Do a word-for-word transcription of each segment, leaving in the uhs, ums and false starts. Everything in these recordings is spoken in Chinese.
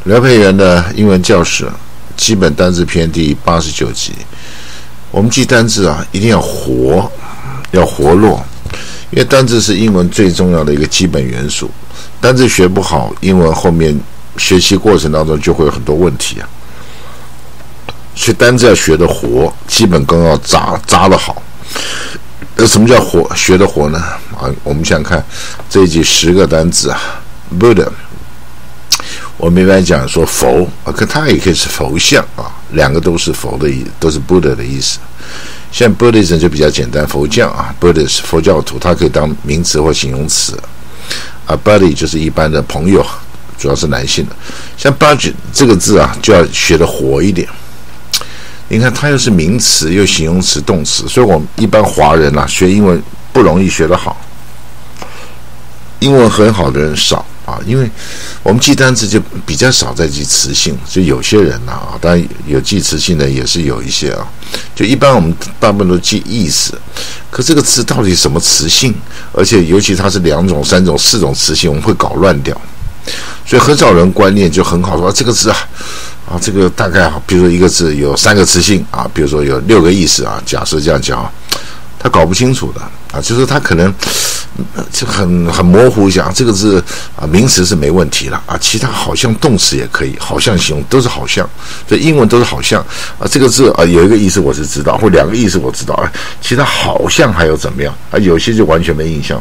廖佩元的英文教室基本单字篇第八十九集。我们记单字啊，一定要活，要活络，因为单字是英文最重要的一个基本元素。单字学不好，英文后面学习过程当中就会有很多问题啊。所以单字要学得活，基本功要扎扎得好。那什么叫活？学得活呢？啊，我们想想看这一集十个单字啊 ，Buddha。我们一般讲说佛啊，可它也可以是佛像啊，两个都是佛的意，都是 Buddha 的意思。像 Buddhism 就比较简单，佛教啊 ，Buddha 是佛教徒，它可以当名词或形容词啊。Buddy 就是一般的朋友，主要是男性的。像 budget 这个字啊，就要学得活一点。你看，它又是名词，又形容词、动词，所以我们一般华人啊，学英文不容易学得好。英文很好的人少啊，因为我们记单词就比较少在记词性，就有些人啊，当然有记词性的也是有一些啊，就一般我们大部分都记意思，可这个词到底什么词性，而且尤其它是两种、三种、四种词性，我们会搞乱掉，所以很少人观念就很好说、啊、这个字啊。啊，这个大概比如说一个字有三个词性啊，比如说有六个意思啊，假设这样讲，他搞不清楚的啊，就是他可能就很很模糊讲这个字啊，名词是没问题了啊，其他好像动词也可以，好像形容都是好像，所以英文都是好像啊，这个字啊有一个意思我是知道，或两个意思我知道，啊，其他好像还有怎么样啊，有些就完全没印象。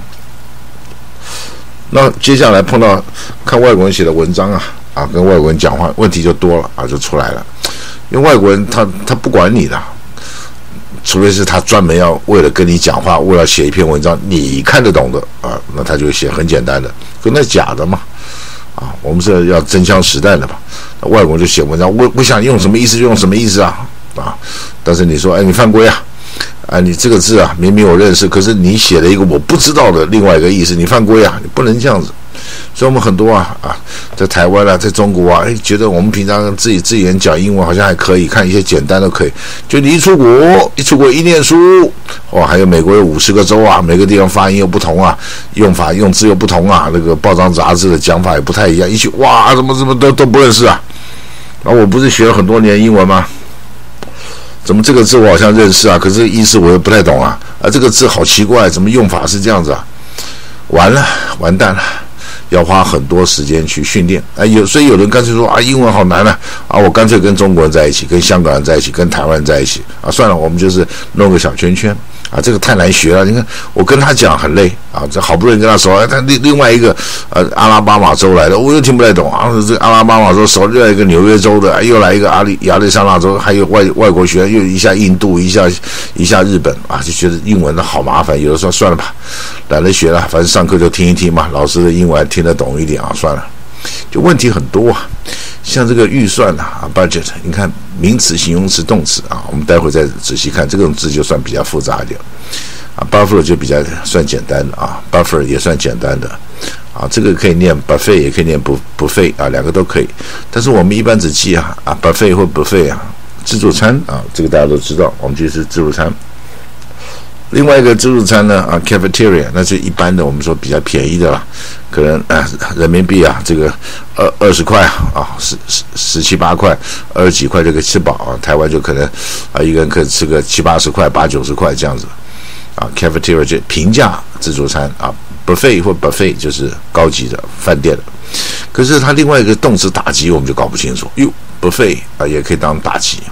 那接下来碰到看外国人写的文章啊。啊，跟外国人讲话问题就多了啊，就出来了。因为外国人他他不管你的，除非是他专门要为了跟你讲话，为了写一篇文章你看得懂的啊，那他就写很简单的，可那假的嘛。啊，我们是要真枪实弹的嘛。那外国人就写文章，我我想用什么意思就用什么意思啊啊！但是你说，哎，你犯规啊！啊，你这个字啊，明明我认识，可是你写了一个我不知道的另外一个意思，你犯规啊！你不能这样子。所以我们很多啊啊，在台湾啊，在中国啊，哎，觉得我们平常自己自己人讲英文好像还可以，看一些简单的可以。就你一出国，一出国一念书，哦，还有美国有五十个州啊，每个地方发音又不同啊，用法用字又不同啊，那个报章杂志的讲法也不太一样，一去哇，怎么怎么都都不认识啊？然后我不是学了很多年英文吗？怎么这个字我好像认识啊，可是意思我又不太懂啊？啊，这个字好奇怪，怎么用法是这样子啊？完了，完蛋了。要花很多时间去训练啊，有所以有人干脆说啊，英文好难啊，啊，我干脆跟中国人在一起，跟香港人在一起，跟台湾人在一起啊，算了，我们就是弄个小圈圈啊，这个太难学了。你看我跟他讲很累啊，这好不容易跟他说，哎，他另另外一个呃阿拉巴马州来的，我又听不太懂啊，这阿拉巴马州熟，另外一个纽约州的，又来一个阿里亚利桑那州，还有外外国学生，又一下印度，一下一下日本啊，就觉得英文好麻烦，有的时候算了吧，懒得学了，反正上课就听一听嘛，老师的英文听得懂一点啊，算了，就问题很多啊。像这个预算啊 budget， 你看名词、形容词、动词啊，我们待会再仔细看，这种字就算比较复杂一点啊。buffer 就比较算简单的啊 ，buffer 也算简单的啊，这个可以念 buffet， 也可以念不 buffet 啊，两个都可以。但是我们一般只记啊啊 buffet 或 buffet 啊，自助餐啊，这个大家都知道，我们记的是自助餐。另外一个自助餐呢啊 cafeteria， 那是一般的，我们说比较便宜的啦，可能啊人民币啊这个二二十块啊十十十七八块二十几块就可以吃饱啊，台湾就可能啊一个人可以吃个七八十块八九十块这样子啊 cafeteria 就平价自助餐啊 buffet 或 buffet 就是高级的饭店的，可是它另外一个动词打击我们就搞不清楚，哟 buffet 啊也可以当打击。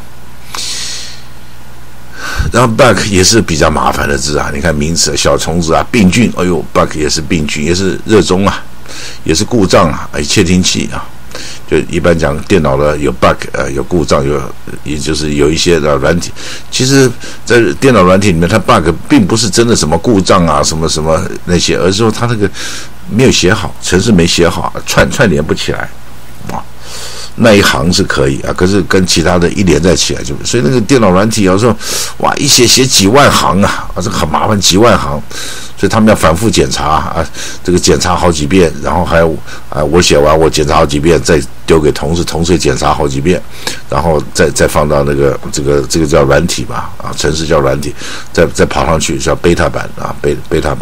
然后 bug 也是比较麻烦的字啊，你看名词小虫子啊，病菌，哎呦 bug 也是病菌，也是热衷啊，也是故障啊，哎窃听器啊，就一般讲电脑的有 bug 呃有故障，有也就是有一些的软体，其实在电脑软体里面它 bug 并不是真的什么故障啊什么什么那些，而是说它那个没有写好，程式没写好，串串联不起来啊。那一行是可以啊，可是跟其他的一连在起来就，所以那个电脑软体有时候哇一写写几万行啊，啊这个很麻烦，几万行，所以他们要反复检查啊，这个检查好几遍，然后还有啊我写完我检查好几遍，再丢给同事，同事也检查好几遍，然后再再放到那个这个这个叫软体吧啊，程式叫软体，再再跑上去叫贝塔版啊贝贝塔版。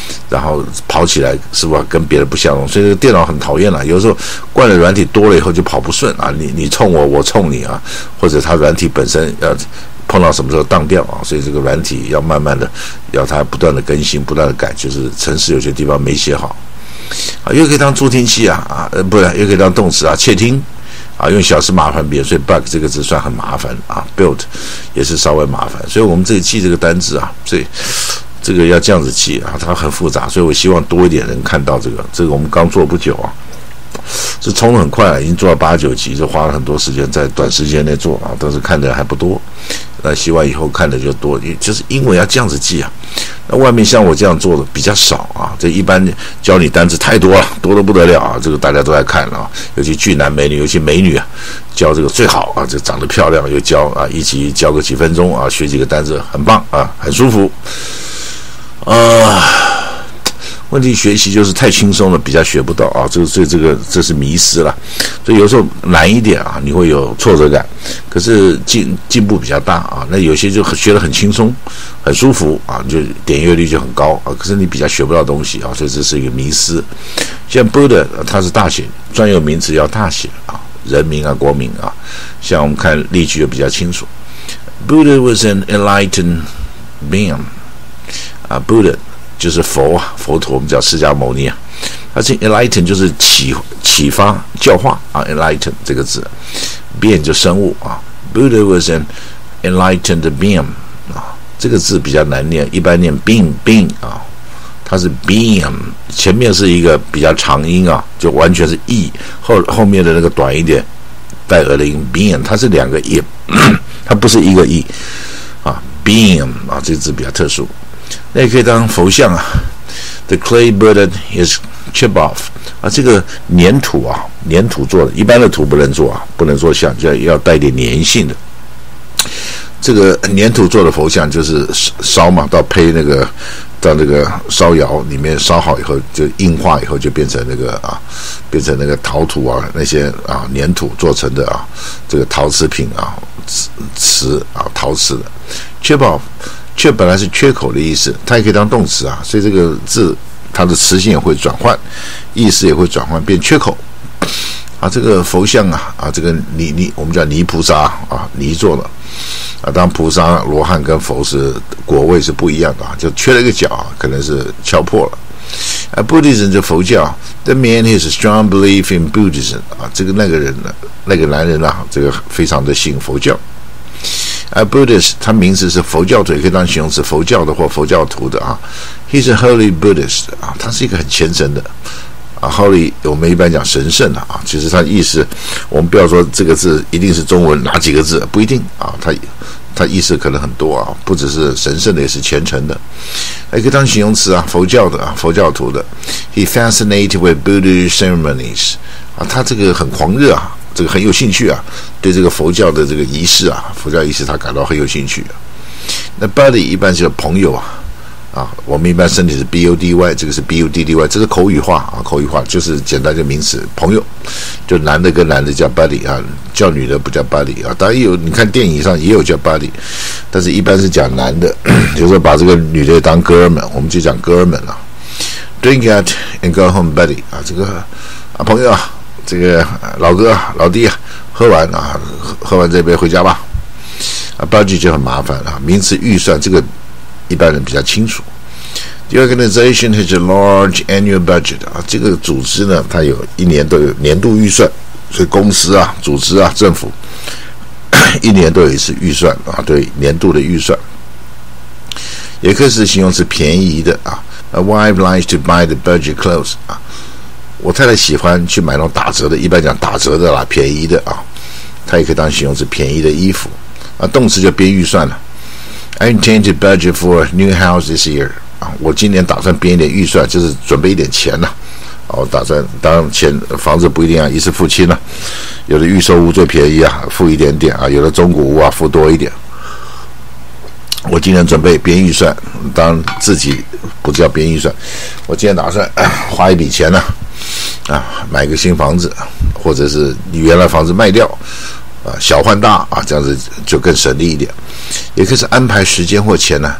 然后跑起来是不是跟别人不相容？所以这个电脑很讨厌了。有时候灌了软体多了以后就跑不顺啊，你你冲我，我冲你啊，或者它软体本身要碰到什么时候当掉啊，所以这个软体要慢慢的要它不断的更新，不断的改，就是程式有些地方没写好啊，又可以当助听器啊啊，呃不然又可以当动词啊，窃听。啊，用小事麻烦别人，所以 bug 这个字算很麻烦啊 ，build 也是稍微麻烦，所以我们这个记这个单字啊，所以这个要这样子记啊，它很复杂，所以我希望多一点人看到这个，这个我们刚做不久啊，这冲得很快啊，已经做到八九集，就花了很多时间在短时间内做啊，但是看的人还不多，那希望以后看的就多，就是英文要这样子记啊。那外面像我这样做的比较少啊，这一般教你单词太多了，多得不得了啊，这个大家都在看啊，尤其俊男美女，尤其美女啊，教这个最好啊，这长得漂亮又教啊，一起教个几分钟啊，学几个单词很棒啊，很舒服啊。问题学习就是太轻松了，比较学不到啊，这个所以这个这是迷失了，所以有时候难一点啊，你会有挫折感，可是进进步比较大啊。那有些就学得很轻松，很舒服啊，就点阅率就很高啊，可是你比较学不到东西啊，所以这是一个迷失。像 Buddha 它是大写，专有名词要大写啊，人民啊国民啊，像我们看例句就比较清楚。Buddha was an enlightened being 啊 ，Buddha。就是佛啊，佛陀我们叫释迦牟尼啊，它这 enlighten 就是启启发教化啊 ，enlighten 这个字 ，being 就生物啊 ，Buddha was an enlightened being 啊，这个字比较难念，一般念 being being 啊，它是 being 前面是一个比较长音啊，就完全是 e 后后面的那个短一点带儿的音 being 它是两个 e， 它不是一个 e 啊 ，being 啊这个字比较特殊。那也可以当佛像啊 ，The clay Buddha is chip off 啊，这个粘土啊，粘土做的，一般的土不能做啊，不能做像，就要带点粘性的。这个粘土做的佛像就是烧嘛，到胚那个到那个烧窑里面烧好以后，就硬化以后就变成那个啊，变成那个陶土啊，那些啊粘土做成的啊，这个陶瓷品啊，瓷啊陶瓷的 chip off。缺本来是缺口的意思，它也可以当动词啊，所以这个字它的词性也会转换，意思也会转换变缺口啊。这个佛像啊啊，这个泥泥我们叫泥菩萨啊，泥做的啊。当菩萨、罗汉跟佛是果位是不一样的啊，就缺了一个角啊，可能是敲破了。啊 ，Buddhism 就佛教 ，The man has a strong belief in Buddhism 啊，这个那个人呢，那个男人啊，这个非常的信佛教。啊 ，Buddhist， 他名字是佛教徒，也可以当形容词，佛教的或佛教徒的啊。He's a holy Buddhist 啊，他是一个很虔诚的啊。Holy 我们一般讲神圣的啊，其实它意思，我们不要说这个字一定是中文哪几个字，不一定啊，它它意思可能很多啊，不只是神圣的，也是虔诚的，也可以当形容词啊，佛教的啊，佛教徒的。He fascinated with Buddhist ceremonies 啊，他这个很狂热啊。这个很有兴趣啊，对这个佛教的这个仪式啊，佛教仪式他感到很有兴趣、啊。那 buddy 一般是朋友啊，啊，我们一般身体是 b u d y， 这个是 b u d d y， 这是口语化啊，口语化就是简单的名词，朋友，就男的跟男的叫 buddy 啊，叫女的不叫 buddy 啊。当然有，你看电影上也有叫 buddy， 但是一般是讲男的，就是说把这个女的当哥们，我们就讲哥们了。Drink out and go home, buddy 啊，这个啊朋友啊。这个老哥老弟啊，喝完啊，喝完这杯回家吧。啊 ，budget 就很麻烦了、啊。名词预算这个一般人比较清楚。The organization has a large annual budget 啊，这个组织呢，它有一年都有年度预算，所以公司啊、组织啊、政府一年都有一次预算啊，对年度的预算。也可以是形容词便宜的啊。A wife likes to buy the budget clothes 啊。我太太喜欢去买那种打折的，一般讲打折的啦，便宜的啊，它也可以当形容词，便宜的衣服啊。动词就编预算了。I intend to budget for a new house this year 啊，我今年打算编一点预算，就是准备一点钱呐、啊。我打算，当然钱房子不一定要一次付清了、啊，有的预售屋最便宜啊，付一点点啊，有的中古屋啊，付多一点。我今年准备编预算，当然自己不叫编预算，我今天打算、啊、花一笔钱呢、啊，啊，买个新房子，或者是你原来房子卖掉，啊，小换大啊，这样子就更省力一点。也可以是安排时间或钱呢、啊，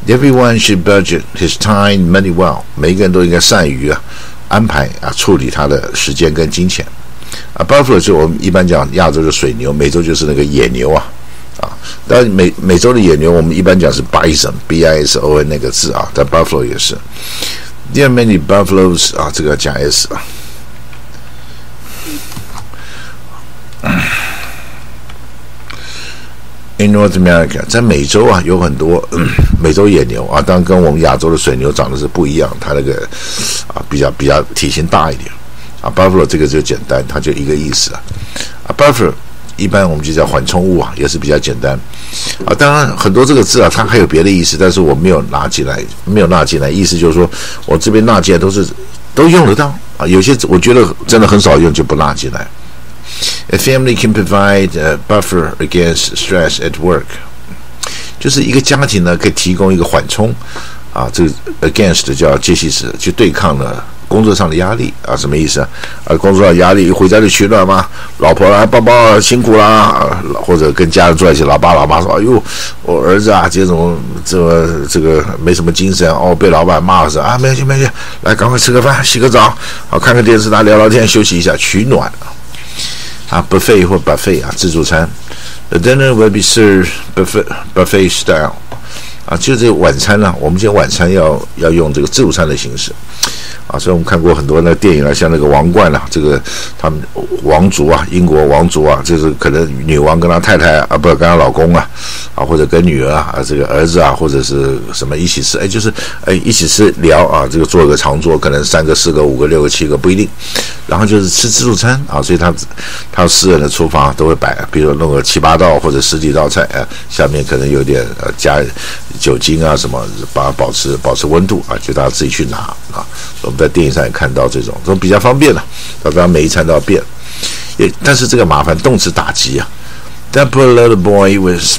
Everyone should budget his time money well. 每一个人都应该善于啊安排啊处理他的时间跟金钱。啊 ，Buffalo 就我们一般讲亚洲的水牛，美洲就是那个野牛啊。啊，但美美洲的野牛，我们一般讲是 bison，b i s o n 那个字啊，但 buffalo 也是。There are many buffaloes 啊，这个讲 s 啊。In North America， 在美洲啊，有很多、嗯、美洲野牛啊，当然跟我们亚洲的水牛长得是不一样，它那个啊比较比较体型大一点啊。Buffalo 这个就简单，它就一个意思啊。啊 ，Buffalo。一般我们就叫缓冲物啊，也是比较简单啊。当然很多这个字啊，它还有别的意思，但是我没有拿进来，没有纳进来。意思就是说我这边纳进来都是都用得到啊。有些我觉得真的很少用，就不纳进来。A family can provide a buffer against stress at work， 就是一个家庭呢可以提供一个缓冲啊。这个 against 叫介系词，去对抗了工作上的压力啊，什么意思啊？啊，工作上的压力，一回家就取暖嘛，老婆啦，爸爸辛苦啦、啊，或者跟家人坐在一起，老爸老妈说：“哎呦，我儿子啊，这种这个这个没什么精神哦，被老板骂了是啊，没事没事，来赶快吃个饭，洗个澡，好看看电视，大家聊聊天，休息一下，取暖啊。啊 ，buffet 或 buffet 啊，自助餐 ，the dinner will be served buffet buffet style。”啊，就这个晚餐呢、啊，我们今天晚餐要要用这个自助餐的形式，啊，所以我们看过很多那个电影啊，像那个王冠啊，这个他们王族啊，英国王族啊，就是可能女王跟她太太啊，不跟她老公啊，啊或者跟女儿啊，这个儿子啊，或者是什么一起吃，哎，就是哎一起吃聊啊，这个做一个长桌，可能三个、四个、五个、六个、七个不一定，然后就是吃自助餐啊，所以他他私人的厨房都会摆，比如弄个七八道或者十几道菜啊，下面可能有点呃加酒精啊什么，把它保持保持温度啊，就大家自己去拿啊。我们在电影上也看到这种，这种比较方便了、啊，大家每一餐都要变。也但是这个麻烦，动词打击啊。That poor little boy was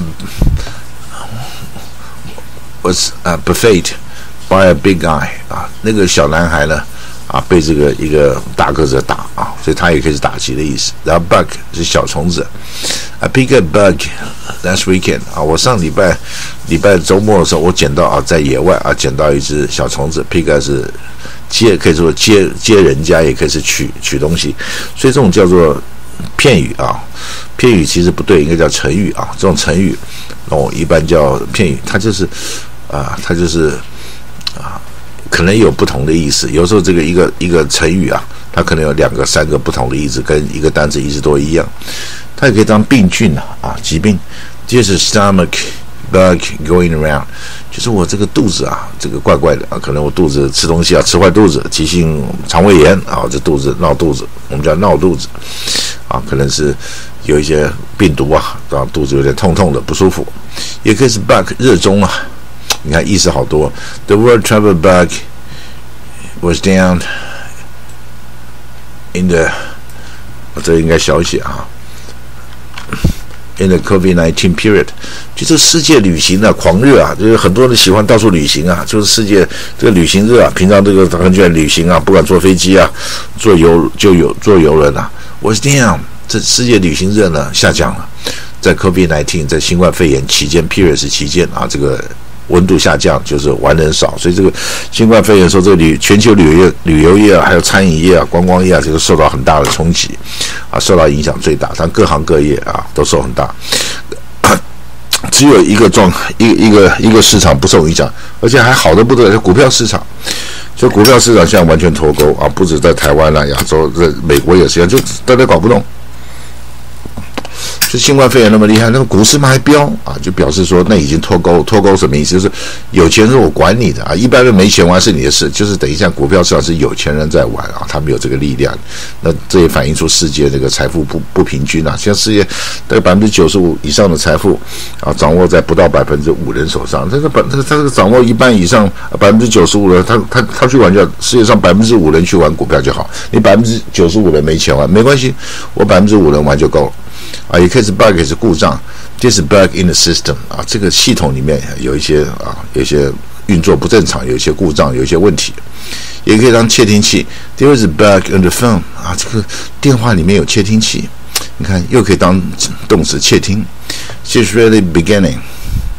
was uh, buffeted by a big guy 啊，那个小男孩呢啊被这个一个大个子打啊，所以他也可以是打击的意思。然后 bug 是小虫子 ，I pick a bug last weekend 啊，我上礼拜礼拜周末的时候，我捡到啊在野外啊捡到一只小虫子 ，pick 是接，可以说接接人家，也可以是取取东西，所以这种叫做片语啊，片语其实不对，应该叫成语啊，这种成语哦一般叫片语，它就是啊它就是啊。可能有不同的意思，有时候这个一个一个成语啊，它可能有两个、三个不同的意思，跟一个单词意思都一样。它也可以当病菌啊，啊，疾病。就是 stomach bug going around， 就是我这个肚子啊，这个怪怪的啊，可能我肚子吃东西啊，吃坏肚子，急性肠胃炎啊，这肚子闹肚子，我们叫闹肚子啊，可能是有一些病毒啊，让肚子有点痛痛的不舒服，也可以是 bug 热衷啊。你看意思好多。The world travel bug was down in the， 这应该小写啊。In the COVID nineteen period， 就是世界旅行啊，狂热啊，就是很多人喜欢到处旅行啊，就是世界这个旅行热啊。平常这个很喜欢旅行啊，不管坐飞机啊，坐游就有坐游轮啊。Was down， 这世界旅行热呢下降了，在 COVID nineteen， 在新冠肺炎期间 ，period 是期间啊，这个。温度下降，就是玩人少，所以这个新冠肺炎的时候，这个旅全球旅游业、旅游业啊，还有餐饮业啊、观光业啊，这个受到很大的冲击，啊，受到影响最大，但各行各业啊都受很大，只有一个状一一个一个市场不受影响，而且还好的不得了，股票市场，就股票市场现在完全脱钩啊，不止在台湾啦、亚洲，在美国也是一样，就大家搞不懂。就新冠肺炎那么厉害，那个股市嘛还飙啊，就表示说那已经脱钩，脱钩什么意思？就是有钱是我管你的啊，一般人没钱玩是你的事，就是等一下股票市场是有钱人在玩啊，他们有这个力量，那这也反映出世界这个财富不不平均啊，现在世界大概百分之九十五以上的财富啊，掌握在不到百分之五人手上，这个本他这个掌握一半以上百分之九十五人，他他他去玩就世界上百分之五人去玩股票就好，你百分之九十五人没钱玩没关系，我百分之五人玩就够了。啊，也可以是 bug， 也是故障。This bug in the system 啊，这个系统里面有一些啊，有一些运作不正常，有一些故障，有一些问题。也可以当窃听器。There is a bug in the phone 啊，这个电话里面有窃听器。你看，又可以当动词窃听。She's really beginning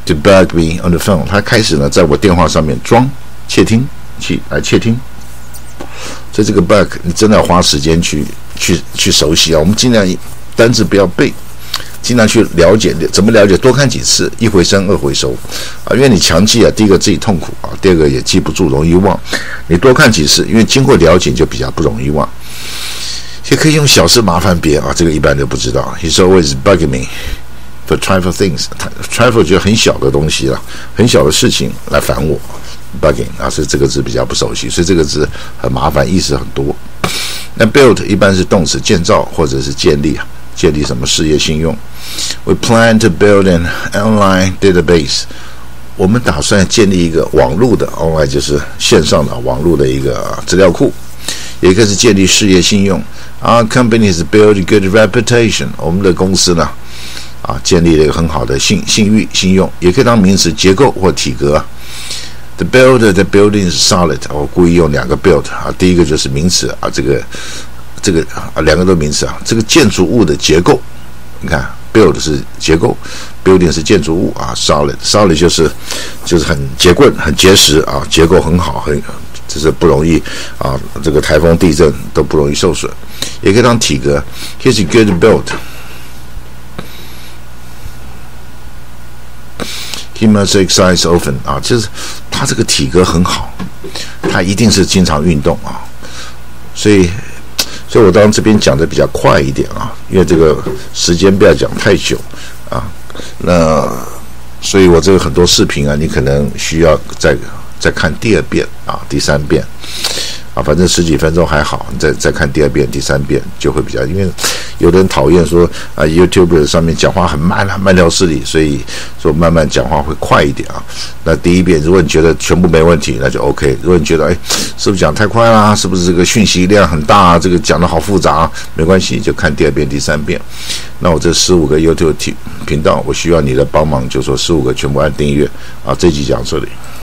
to bug me on the phone， 他开始呢在我电话上面装窃听器来窃听。所以这个 bug 你真的要花时间去去去熟悉啊。我们尽量单字不要背，尽量去了解，怎么了解？多看几次，一回生二回熟啊。因为你强记啊，第一个自己痛苦啊，第二个也记不住，容易忘。你多看几次，因为经过了解就比较不容易忘。也可以用小事麻烦别人啊，这个一般都不知道。He's always bugging me for trifle things， trifle 就很小的东西了，很小的事情来烦我。bugging 啊，是这个字比较不熟悉，所以这个字很麻烦，意思很多。那 build 一般是动词，建造或者是建立，建立什么事业信用。We plan to build an online database。我们打算建立一个网络的 online 就是线上的网络的一个资料库，也可以是建立事业信用。Our companies build good reputation。我们的公司呢，啊，建立了一个很好的信信誉信用，也可以当名词，结构或体格。The build the building is solid。我故意用两个 build 啊，第一个就是名词啊，这个这个啊，两个都名词啊。这个建筑物的结构，你看 build 是结构 ，building 是建筑物啊 ，solid solid 就是就是很结棍、很结实啊，结构很好，很就是不容易啊，这个台风、地震都不容易受损。也可以当体格 ，Here's a good build。He must exercise often 啊，就是他这个体格很好，他一定是经常运动啊，所以，所以我当这边讲的比较快一点啊，因为这个时间不要讲太久啊，那所以我这个很多视频啊，你可能需要再再看第二遍啊，第三遍啊，反正十几分钟还好，你再再看第二遍、第三遍就会比较，因为有的人讨厌说啊 ，YouTube 上面讲话很慢啊，慢条斯理，所以说慢慢讲话会快一点啊。那第一遍，如果你觉得全部没问题，那就 OK。如果你觉得哎，是不是讲太快啦？是不是这个讯息量很大啊？这个讲的好复杂啊？没关系，就看第二遍、第三遍。那我这十五个 YouTube 频道，我需要你的帮忙，就说十五个全部按订阅啊。这集讲这里。